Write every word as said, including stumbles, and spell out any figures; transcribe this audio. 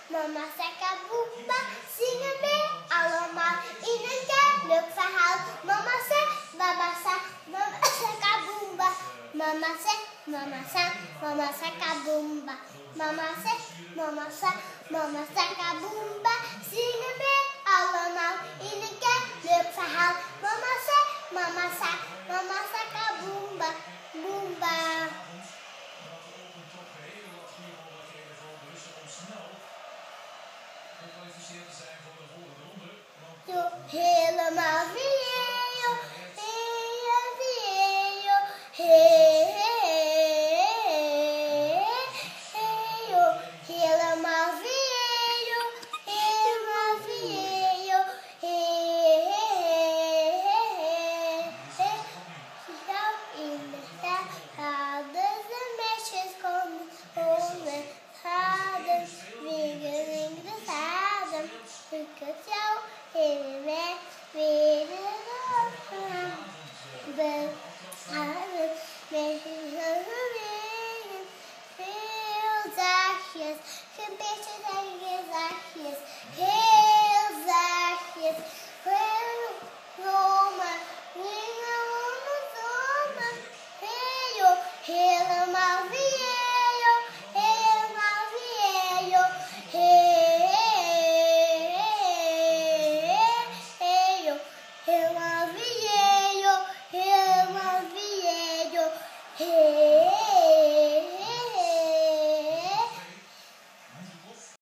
mama Sakkaboomba, zingen mee allemaal in een kennelijk verhaal. Mama zegt, mama zegt, mama Sakkaboomba. Mama zegt, mama zegt, mama Sakkaboomba. Mama zegt, mama zegt, mama Sakkaboomba, zingen mee allemaal in een kennelijk verhaal. Mama zegt, mama zegt, mama Sakkaboomba, boomba. Yo, helemaal video, video, video, hey, hey, hey, yo, helemaal video, helemaal video, hey, hey, hey, hey, in de stad hadden de meisjes komen, horen, hadden, wingeling de zaden, ik het jou. In weg, weer de we hadden met wegen, veel zachtjes, een beetje zachtjes, zachtjes.